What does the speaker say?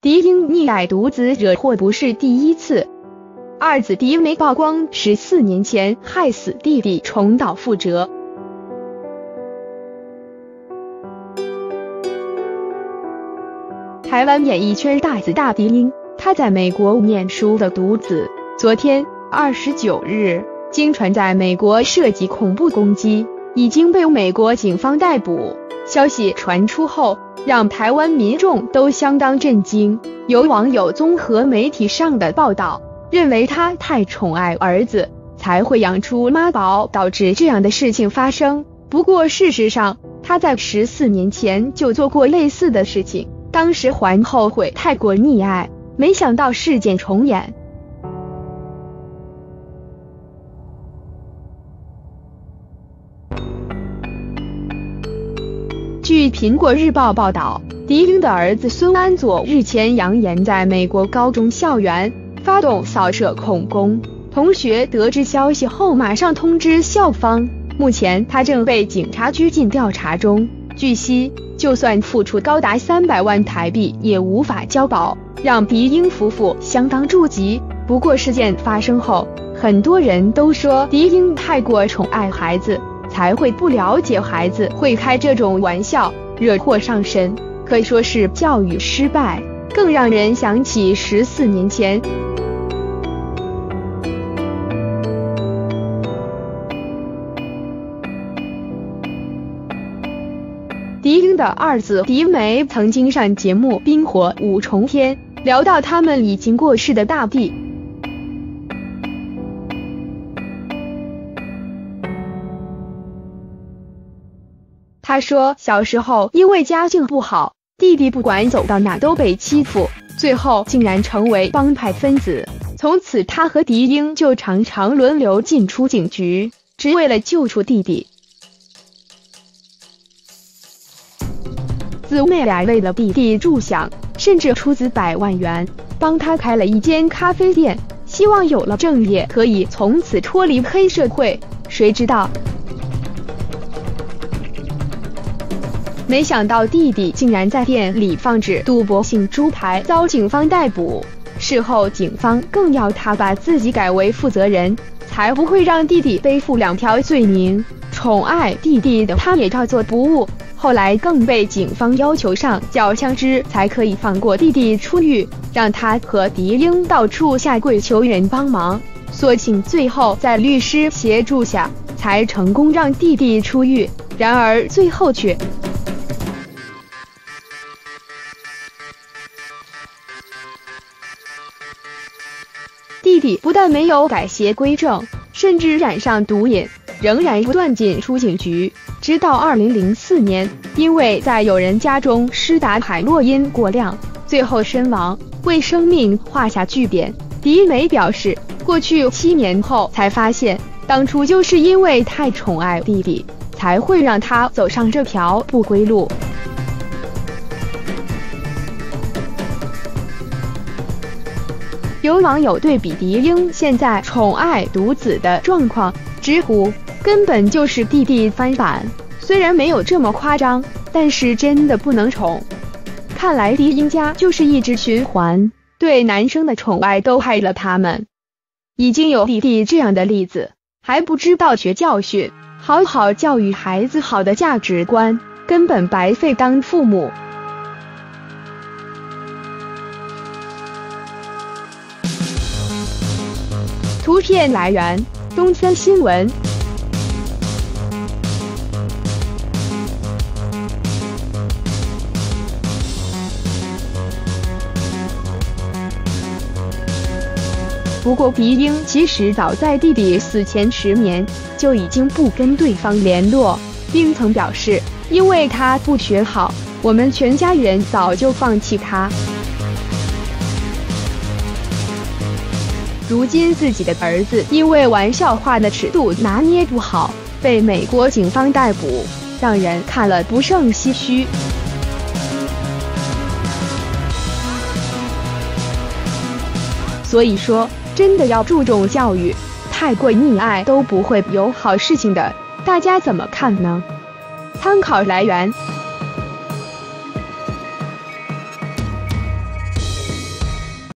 狄英溺爱独子惹祸不是第一次，二子狄梅曝光14年前害死弟弟重蹈覆辙。台湾演艺圈大子大狄英，他在美国念书的独子，昨天29日，经传在美国涉及恐怖攻击，已经被美国警方逮捕。消息传出后，让台湾民众都相当震惊。有网友综合媒体上的报道，认为他太宠爱儿子，才会养出妈宝，导致这样的事情发生。不过事实上，他在14年前就做过类似的事情，当时还后悔太过溺爱，没想到事件重演。据苹果日报报道，狄英的儿子孙安佐日前扬言在美国高中校园发动扫射恐攻，同学得知消息后马上通知校方，目前他正被警察拘禁调查中。据悉，就算付出高达300万台币也无法交保，让狄英夫妇相当注急。不过事件发生后，很多人都说狄英太过宠爱孩子，才会不了解孩子会开这种玩笑，惹祸上身，可以说是教育失败。更让人想起14年前，狄英的二子狄梅曾经上节目《冰火五重天》，聊到他们已经过世的大弟。他说，小时候因为家境不好，弟弟不管走到哪都被欺负，最后竟然成为帮派分子。从此他和狄英就常常轮流进出警局，只为了救出弟弟。姊妹俩为了弟弟着想，甚至出资100万元帮他开了一间咖啡店，希望有了正业可以从此脱离黑社会。谁知道没想到弟弟竟然在店里放置赌博性猪牌，遭警方逮捕。事后警方更要他把自己改为负责人，才不会让弟弟背负2条罪名。宠爱弟弟的他也照做不误，后来更被警方要求上缴枪支才可以放过弟弟出狱，让他和狄英到处下跪求人帮忙。所幸最后在律师协助下，才成功让弟弟出狱。然而最后却弟弟不但没有改邪归正，甚至染上毒瘾，仍然不断进出警局。直到2004年，因为在有人家中施打海洛因过量，最后身亡，为生命画下句点。狄梅表示，过去7年后才发现，当初就是因为太宠爱弟弟，才会让他走上这条不归路。有网友对比狄英现在宠爱独子的状况，直呼根本就是弟弟翻版。虽然没有这么夸张，但是真的不能宠。看来狄英家就是一直循环，对男生的宠爱都害了他们。已经有弟弟这样的例子，还不知道学教训，好好教育孩子好的价值观，根本白费当父母。图片来源：东森新闻。不过狄英其实早在弟弟死前10年就已经不跟对方联络，并曾表示，因为他不学好，我们全家人早就放弃他。如今自己的儿子因为玩笑话的尺度拿捏不好，被美国警方逮捕，让人看了不胜唏嘘。所以说，真的要注重教育，太过溺爱都不会有好事情的。大家怎么看呢？参考来源。